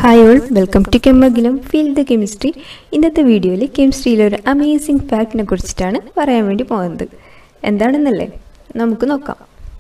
Hi all, welcome to Kemmagilam Feel the Chemistry. ഇന്നത്തെ വീഡിയോയിൽ കെമിസ്ട്രിയിലെ ഒരു അമേസിംഗ് ഫാക്റ്റിനെ കുറിച്ചിട്ടാണ് പറയാൻ വേണ്ടി പോകുന്നത്. എന്താണെന്നല്ലേ നമുക്ക് നോക്കാം.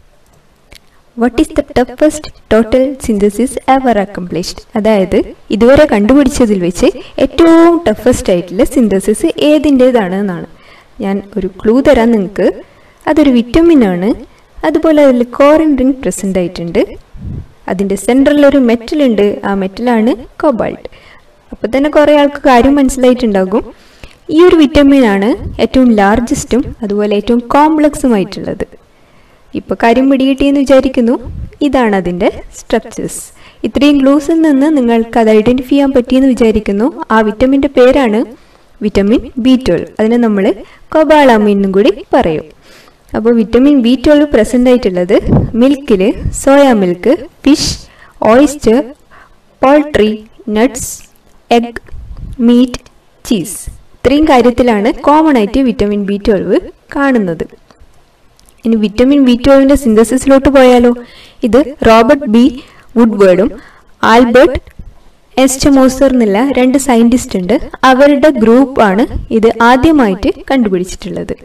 What is the toughest total synthesis ever accomplished? അതായത് ഇതുവരെ കണ്ടുപിടിച്ചതിൽ വെച്ച് ഏറ്റവും ടഫസ്റ്റ് ആയിട്ടുള്ള സിന്തസിസ് ഏതിൻ്റേതാണ് എന്നാണ്. ഞാൻ ഒരു ക്ലൂ തരാം നിങ്ങൾക്ക്. അതൊരു വിറ്റമിൻ ആണ്. അതുപോലെ അതിൽ കോറിൻ റിംഗ് പ്രസൻ്റ് ആയിട്ടുണ്ട്. അതിൻ്റെ സെൻട്രലിൽ ഒരു മെറ്റൽ ഉണ്ട്. ആ മെറ്റലാണ് കോബാൾട്ട്. അപ്പോൾ തന്നെ കുറേ ആൾക്ക് കാര്യം മനസ്സിലായിട്ടുണ്ടാകും. ഈ ഒരു വിറ്റമിനാണ് ഏറ്റവും ലാർജസ്റ്റും അതുപോലെ ഏറ്റവും കോംപ്ലക്സുമായിട്ടുള്ളത്. ഇപ്പോൾ കാര്യം പിടികിട്ടിയെന്ന് വിചാരിക്കുന്നു. ഇതാണ് അതിൻ്റെ സ്ട്രക്ചേഴ്സ്. ഇത്രയും ക്ലൂസിൽ നിന്ന് നിങ്ങൾക്ക് അത് ഐഡൻറ്റിഫൈ ചെയ്യാൻ പറ്റിയെന്ന് വിചാരിക്കുന്നു. ആ വിറ്റമിൻ്റെ പേരാണ് വിറ്റമിൻ B12. അതിനെ നമ്മൾ കൊബാളാമിൻ എന്നും കൂടി പറയും. അപ്പോൾ വിറ്റമിൻ B12 പ്രസൻ്റ് ആയിട്ടുള്ളത് മിൽക്കിൽ, soya milk, fish, oyster, poultry, nuts, egg, meat, cheese. ഇത്രയും കാര്യത്തിലാണ് കോമൺ ആയിട്ട് വിറ്റമിൻ B12 കാണുന്നത്. ഇനി വിറ്റമിൻ B12ൻ്റെ സിന്തസിസിലോട്ട് പോയാലോ. ഇത് റോബർട്ട് ബി വുഡ്വേർഡും ആൽബർട്ട് എസ്റ്റമോസർ എന്നുള്ള രണ്ട് സയൻറ്റിസ്റ്റ് ഉണ്ട്. അവരുടെ ഗ്രൂപ്പാണ് ഇത് ആദ്യമായിട്ട് കണ്ടുപിടിച്ചിട്ടുള്ളത്.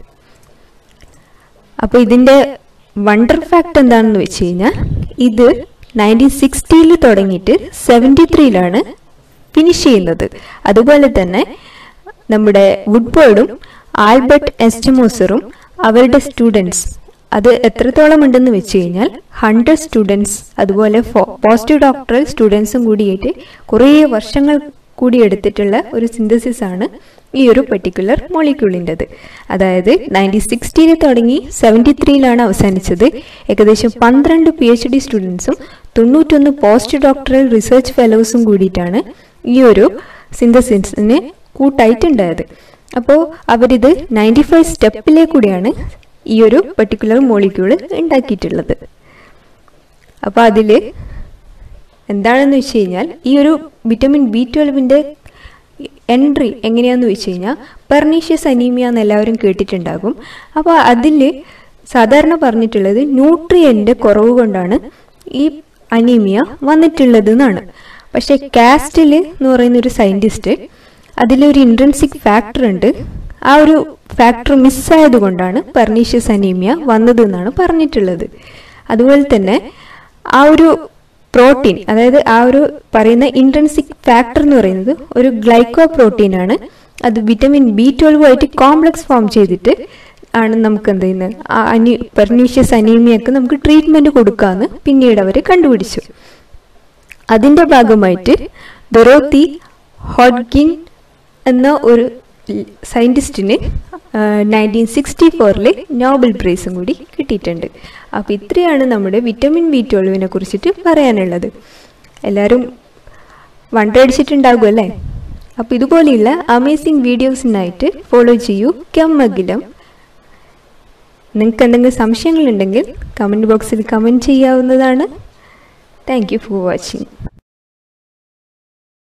അപ്പോൾ ഇതിൻ്റെ വണ്ടർ ഫാക്ട് എന്താണെന്ന് വെച്ച് കഴിഞ്ഞാൽ ഇത് 1960 തുടങ്ങിയിട്ട് 73 ഫിനിഷ് ചെയ്യുന്നത്. അതുപോലെ തന്നെ നമ്മുടെ വുഡ്വേർഡും ആൽബർട്ട് എസ്റ്റമോസറും അവരുടെ സ്റ്റുഡൻസ് അത് എത്രത്തോളം ഉണ്ടെന്ന് വെച്ച് കഴിഞ്ഞാൽ 100 സ്റ്റുഡൻസ് അതുപോലെ പോസ്റ്റ് ഡോക്ടറൽ സ്റ്റുഡൻസും കൂടിയായിട്ട് കുറേ വർഷങ്ങൾ കൂടി എടുത്തിട്ടുള്ള ഒരു സിന്തസിസ് ആണ് ഈ ഒരു പെർട്ടിക്കുലർ മോളിക്യൂളിൻ്റെത്. അതായത് 1960 തുടങ്ങി 73 അവസാനിച്ചത്. ഏകദേശം 12 PhD സ്റ്റുഡൻസും 91 പോസ്റ്റ് ഡോക്ടറൽ റിസർച്ച് ഫെലോസും കൂടിയിട്ടാണ് ഈ ഒരു സിന്തസിസിന് കൂട്ടായിട്ടുണ്ടായത്. അപ്പോൾ അവരിത് 95 സ്റ്റെപ്പിലെ കൂടിയാണ് ഈ ഒരു പെർട്ടിക്കുലർ മോളിക്യൂൾ ഉണ്ടാക്കിയിട്ടുള്ളത്. അപ്പോൾ അതിൽ എന്താണെന്ന് വെച്ച് കഴിഞ്ഞാൽ ഈ ഒരു വിറ്റമിൻ B12ൻ്റെ എൻട്രി എങ്ങനെയാണെന്ന് വെച്ച് കഴിഞ്ഞാൽ പെർനീഷ്യസ് അനീമിയ എന്ന് എല്ലാവരും കേട്ടിട്ടുണ്ടാകും. അപ്പോൾ അതിൽ സാധാരണ പറഞ്ഞിട്ടുള്ളത് ന്യൂട്രിയൻ്റെ കുറവ് കൊണ്ടാണ് ഈ അനീമിയ വന്നിട്ടുള്ളത് എന്നാണ്. പക്ഷേ കാസ്റ്റിൽ എന്ന് പറയുന്നൊരു സയൻറ്റിസ്റ്റ് അതിലൊരു ഇൻട്രൻസിക് ഫാക്ടർ ഉണ്ട്. ആ ഒരു ഫാക്ടർ മിസ്സായത് കൊണ്ടാണ് പെർനീഷ്യസ് അനീമിയ വന്നതെന്നാണ് പറഞ്ഞിട്ടുള്ളത്. അതുപോലെ തന്നെ ആ ഒരു പ്രോട്ടീൻ, അതായത് ആ ഒരു പറയുന്ന ഇൻട്രൻസിക് ഫാക്ടർ എന്ന് പറയുന്നത് ഒരു ഗ്ലൈക്കോ പ്രോട്ടീനാണ്. അത് വിറ്റമിൻ B12 ആയിട്ട് കോംപ്ലക്സ് ഫോം ചെയ്തിട്ട് ആണ് നമുക്ക് എന്ത് ചെയ്യുന്നത് പെർനീഷ്യസ് അനീമിയക്ക് നമുക്ക് ട്രീറ്റ്മെൻറ്റ് കൊടുക്കാമെന്ന് പിന്നീട് അവർ കണ്ടുപിടിച്ചു. അതിൻ്റെ ഭാഗമായിട്ട് ഡൊറോത്തി ഹോഡ്കിൻ എന്ന ഒരു സയൻറ്റിസ്റ്റിന് 1964 നോബൽ പ്രൈസും കൂടി കിട്ടിയിട്ടുണ്ട്. അപ്പോൾ ഇത്രയാണ് നമ്മുടെ വിറ്റമിൻ B12 കുറിച്ചിട്ട് പറയാനുള്ളത്. എല്ലാവരും വണ്ടടിച്ചിട്ടുണ്ടാകും അല്ലേ. അപ്പോൾ ഇതുപോലെയുള്ള അമേസിങ് വീഡിയോസിനായിട്ട് ഫോളോ ചെയ്യൂ കെമ്മഗിലം. നിങ്ങൾക്ക് എന്തെങ്കിലും സംശയങ്ങളുണ്ടെങ്കിൽ കമൻറ്റ് ബോക്സിൽ കമൻറ്റ് ചെയ്യാവുന്നതാണ്. Thank you for watching.